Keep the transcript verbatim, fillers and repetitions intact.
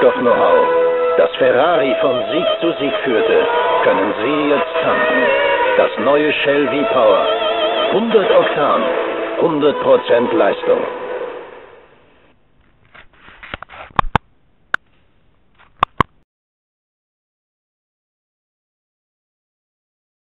Treibstoff-Know-how, das Ferrari von Sieg zu Sieg führte, können Sie jetzt tanken. Das neue Shell V-Power. hundert Oktan, hundert Prozent Leistung.